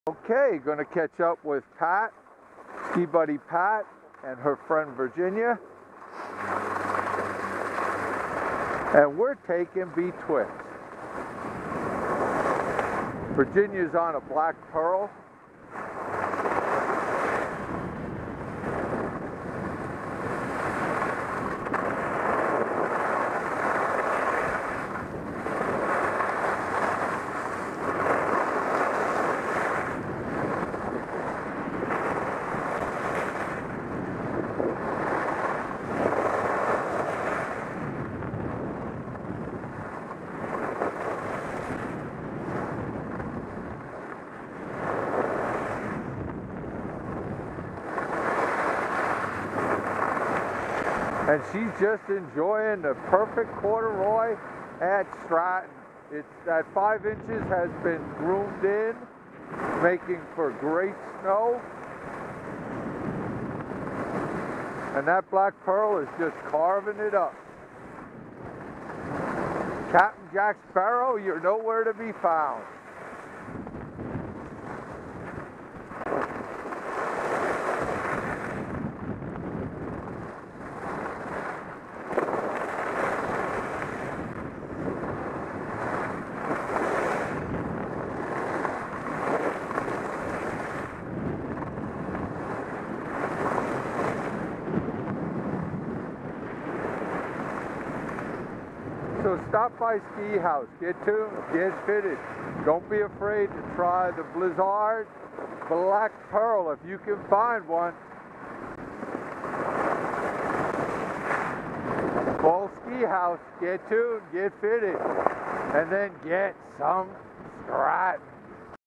Okay, going to catch up with Pat, ski buddy Pat, and her friend Virginia. And we're taking Betwixt. Virginia's on a Black Pearl. And she's just enjoying the perfect corduroy at Stratton. That 5 inches has been groomed in, making for great snow. And that Black Pearl is just carving it up. Captain Jack Sparrow, you're nowhere to be found. So stop by Ski House, get tuned, get fitted. Don't be afraid to try the Blizzard Black Pearl if you can find one. Call Ski House, get tuned, get fitted, and then get some Stratton.